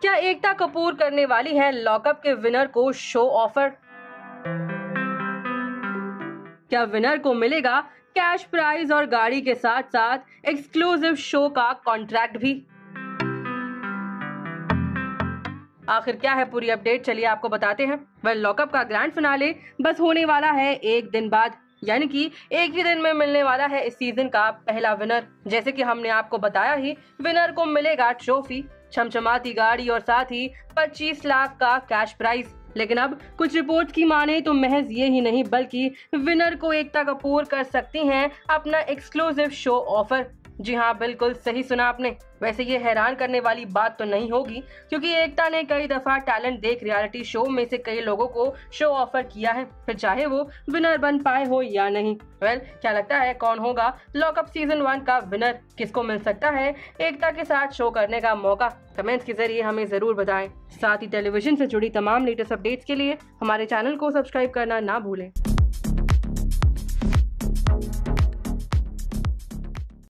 क्या एकता कपूर करने वाली है लॉकअप के विनर को शो ऑफर? क्या विनर को मिलेगा कैश प्राइज और गाड़ी के साथ साथ एक्सक्लूसिव शो का कॉन्ट्रैक्ट भी? आखिर क्या है पूरी अपडेट, चलिए आपको बताते हैं। लॉकअप का ग्रैंड फिनाले बस होने वाला है एक दिन बाद, यानी कि एक ही दिन में मिलने वाला है इस सीजन का पहला विनर। जैसे कि हमने आपको बताया ही, विनर को मिलेगा ट्रॉफी, चमचमाती गाड़ी और साथ ही 25 लाख का कैश प्राइज। लेकिन अब कुछ रिपोर्ट्स की माने तो महज ये ही नहीं बल्कि विनर को एकता कपूर कर सकती हैं अपना एक्सक्लूसिव शो ऑफर। जी हाँ, बिल्कुल सही सुना आपने। वैसे ये हैरान करने वाली बात तो नहीं होगी, क्योंकि एकता ने कई दफा टैलेंट देख रियलिटी शो में से कई लोगों को शो ऑफर किया है, फिर चाहे वो विनर बन पाए हो या नहीं। क्या लगता है कौन होगा लॉकअप सीजन 1 का विनर? किसको मिल सकता है एकता के साथ शो करने का मौका? कमेंट्स के जरिए हमें जरूर बताएं। साथ ही टेलीविजन से जुड़ी तमाम लेटेस्ट अपडेट्स के लिए हमारे चैनल को सब्सक्राइब करना ना भूलें।